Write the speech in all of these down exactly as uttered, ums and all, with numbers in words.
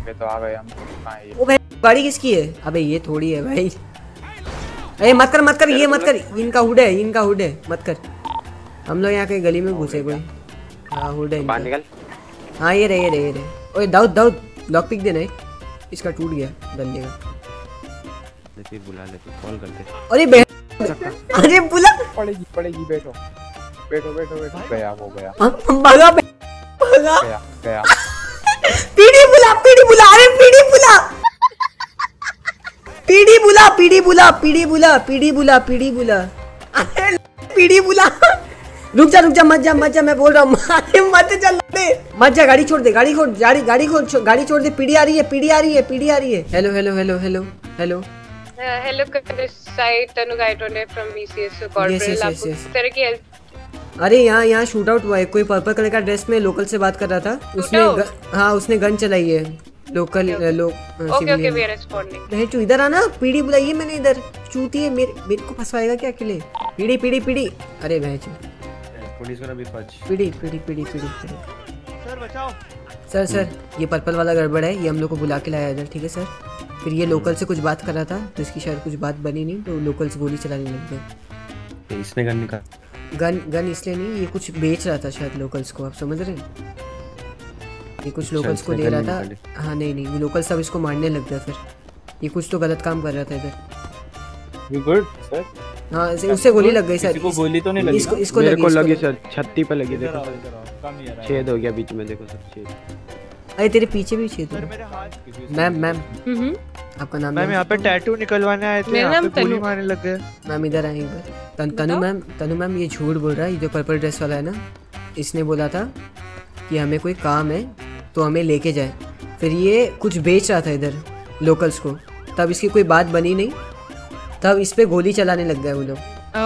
पे तो आ गए हम। कहां है ये? ओ भाई गाड़ी किसकी है? अबे ये थोड़ी है भाई। अरे मत कर मत कर ये मत कर, इनका हुड है, इनका हुड है, मत कर। हम लोग यहाँ कहीं गली में घुसे कोई। हाँ हुड है बाहर निकल। हाँ ये रहे ये रहे ये रहे। ओए दाऊद दाऊद लॉक पिक देना है, इसका टूट गया डलने का। फिर बुला ले, कॉल कर दे। अरे बे अरे बुला पड़ेगी पड़ेगी, बैठो बैठो बैठो बैठो। गया हो गया भगा भगा गया गया। पीडी बुला पीडी बुला, अरे पीडी बुला पीडी बुला पीडी बुला पीडी बुला पीडी बुला पीडी बुला अरे पीडी बुला। रुक जा रुक जा मत जा मत जा, मैं बोल रहा हूँ अरे मत चल दे मत जा, गाड़ी छोड़ दे गाड़ी छोड़ गाड़ी गाड़ी खोल गाड़ी छोड़ दे। पीडी आ रही है पीडी आ रही है पीडी आ रही है। Hello hello hello hello hello hello side Tanu Gaitonde from BCS corporate. आपको किस तरह की हेल्प? अरे यहाँ यहाँ शूट आउट हुआ है। कोई पर्पल कलर का ड्रेस में लोकल से बात कर रहा था, उसने ग, हाँ उसने गन चलाई है लोकल लोग। Okay okay we are responding. नहीं तू इधर आना, पीडी बुलाइए मैंने इधर। चूती है मेरे मेरे को फंसवाएगा क्या अकेले? पीडी पीडी पीडी अरे भैंस पुलिस को ना भी पच। PD PD PD PD sir बचाओ सर। सर ये पर्पल वाला गड़बड़ है, ये हम लोग को बुला के लाया इधर, ठीक है सर। फिर ये लोकल से कुछ बात कर रहा था तो इसकी शायद कुछ बात बनी नहीं, तो लोकल से गोली चलाने लग गए। इसने गन निकाल। गन गन इसलिए नहीं, ये कुछ बेच रहा था शायद लोकल्स को, आप समझ रहे हैं? ये कुछ लोकल्स को दे रहा था। हाँ नहीं नहीं लोकल सब इसको मारने लग गया। फिर ये कुछ तो गलत काम कर रहा था इधर। You good sir? हाँ उससे गोली लग गई सर। इसको गोली तो नहीं लगी? इसको इसको मेरे को लगी इसको। सर, छत्ती पे लगी। देखो छेद हो गया बीच में, देखो सर छेद। अरे तेरे पीछे भी छेद सर मेरे हाथ। मैम मैम हम्म आपका नाम? मैम यहाँ पे टैटू निकलवाने आए थे, मेरा यहाँ नाम पे गोली तनु। मारने लग गए। मैम इधर आए एक बार। तन, तनु मैम तनु मैम ये झूठ बोल रहा है, ये जो पर्पल ड्रेस वाला है ना, इसने बोला था कि हमें कोई काम है तो हमें लेके जाए। फिर ये कुछ बेच रहा था इधर लोकल्स को, तब इसकी कोई बात बनी नहीं, तब इस पे गोली चलाने लग गए वो लोग।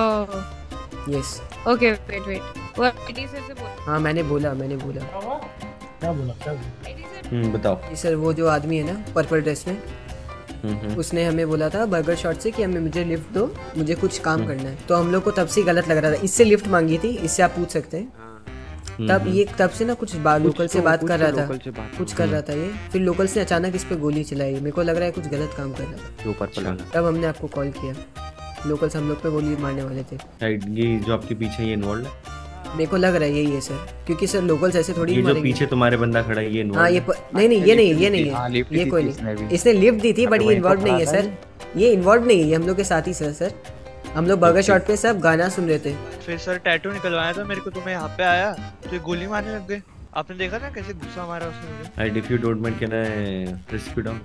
Oh yes okay wait wait वो आईडी से बोल। हाँ मैंने बोला मैंने बोला क्या बोला क्या बोला? हम्म बताओ। जी सर वो जो आदमी है ना पर्पल ड्रेस में, हम्म उसने हमें बोला था बर्गर शॉट से कि हमें मुझे लिफ्ट दो, मुझे कुछ काम करना है। तो हम लोग को तब से गलत लग रहा था, इससे लिफ्ट मांगी थी, इससे आप पूछ सकते हैं। तब ये तब से ना कुछ लोकल से बात कर रहा था, कुछ कर रहा था ये। फिर लोकल से अचानक इस पे गोली चलाई, मेरे को लग रहा है कुछ गलत काम कर रहा था। तब हमने आपको कॉल किया, लोकल से हम लोग पे गोली मारने वाले थे। ये जो आपके पीछे ये इन्वॉल्व है? मेरे को लग रहा है यही है सर, क्योंकि सर लोकल्स ऐसे थोड़ी ये जो पीछे तुम्हारे बंदा खड़ा है ये इन्वॉल्व? हाँ ये प... नहीं नहीं ये नहीं ये नहीं है, ये कोई नहीं। इसने लिफ्ट दी थी बट ये इन्वॉल्व नहीं है सर, ये इन्वॉल्व नहीं है, ये हम लोग के साथ ही सर। सर हम लोग बर्गर शॉट पे सब गाना सुन रहे थे। फिर सर टैटू निकलवाया था मेरे को, तो मैं यहाँ पे आया तो ये गोली मारने लग गए। आपने देखा ना कैसे गुस्सा मारा उसने मुझे। I if you don't mind can I frisk you down?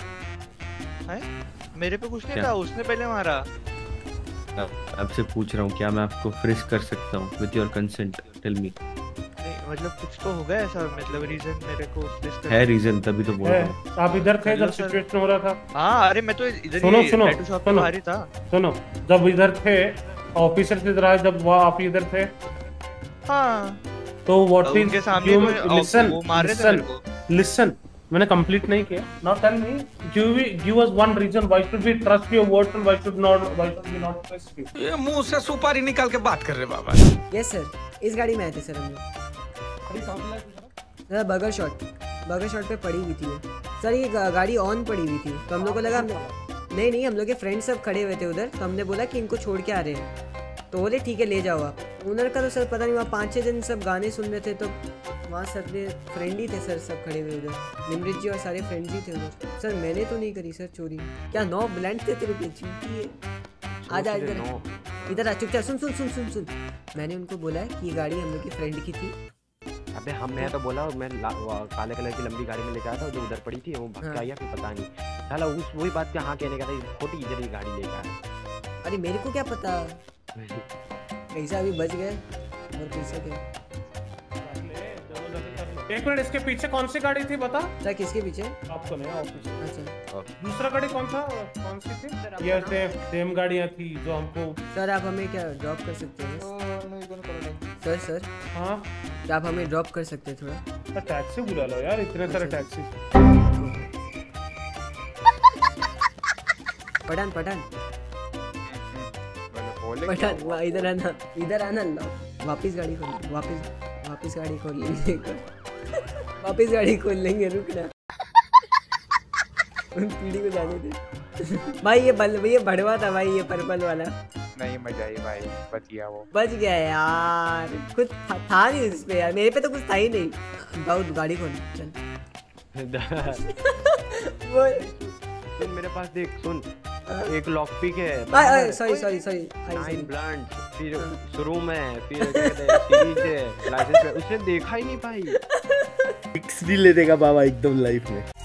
है मेरे पे कुछ नहीं था, उसने पहले मारा। आपसे पूछ रहा हूँ क्या मैं आपको फ्रिस्क कर सकता हूँ with your consent? Tell me. नहीं मतलब कुछ तो होगा ऐसा, मतलब रीजन मेरे को फ्रिस्क है। रीजन तभी तो बोल रहा हूँ। आप इधर थे जब सिचुएशन हो रहा था? हाँ अरे मैं तो इधर सुनो ही सुनो टैटू शॉप पे बाहर ही था। सुनो जब इधर थे ऑफिसर से इधर जब वो आप इधर थे, हाँ तो व्हाट इज उनके सामने लिसन वो मार रहे थे मेरे को। लिसन मैंने कंप्लीट नहीं किया। Now tell me give me give us one reason why should we trust your words and why should not why should we not trust you? ये मुंह से सुपारी निकाल के बात कर रहे बाबा। यस सर इस गाड़ी में आए थे सर हम लोग। बर्गर शॉट बर्गर शॉट पे पड़ी हुई थी सर, ये गाड़ी ऑन पड़ी हुई थी, तो हम लोग को लगा नहीं नहीं हम लोग के फ्रेंड सब खड़े हुए थे उधर, तो हमने बोला कि इनको छोड़ के आ रहे हैं, तो बोले ठीक है ले जाओ आप। ओनर का तो सर पता नहीं, वहाँ पाँच छः जन सब गाने सुन रहे थे, तो वहाँ सर फ्रेंड ही थे सर सब खड़े हुए उधर, निमृत जी और सारे फ्रेंड्स ही थे उधर। सर मैंने तो नहीं करी सर चोरी, क्या नौ ब्लैंड थे तेरे पे? चूती है आजा इधर इधर आ चुपचाप सुन सुन सुन सुन सुन मैंने उनको बोला है कि ये गाड़ी हम लोग की फ्रेंड की थी। अबे हम मैं तो बोला मैं काले कलर की लंबी गाड़ी में लेके आया था जो उधर पड़ी थी, वो भाग के आया फिर पता नहीं साला उस वही बात पे हाँ कहने का था छोटी इधर ही गाड़ी लेके आया। अरे मेरे को क्या पता, कैसा अभी बच गए और कैसे क्या। एक मिनट इसके पीछे कौन सी गाड़ी थी बता? सर किसके पीछे? आपको नहीं ऑफिस। अच्छा दूसरा गाड़ी कौन था? कौन सी थी? ये सेम सेम गाड़ियाँ थी जो हमको। सर आप हमें क्या ड्रॉप कर सकते हैं? सर सर हाँ क्या आप हमें ड्रॉप कर सकते हैं थोड़ा? सर टैक्सी बुला लो यार, इतने सारे टैक्सी। पठान पठान पठान इधर आना इधर आना लो, वापिस गाड़ी खोल वापिस वापिस गाड़ी खोल लेंगे वापिस गाड़ी खोल लेंगे रुक ना। पीढ़ी को जाने दे भाई। ये बल ये बढ़वा था भाई, ये पर्पल वाला नहीं मजा आई भाई, बच गया वो। बच गया यार, कुछ था, था नहीं इस पे यार, मेरे पे तो कुछ था ही नहीं। दाऊद गाड़ी खोल चल। वो सुन मेरे पास देख, सुन एक लॉक पिक है। Sorry sorry sorry nine blunt, फिर शुरू में, फिर क्या कहते हैं सीरीज है, लाइसेंस पे, उसने देखा ही नहीं भाई। फिक्स नहीं ले देगा बाबा एकदम लाइफ में।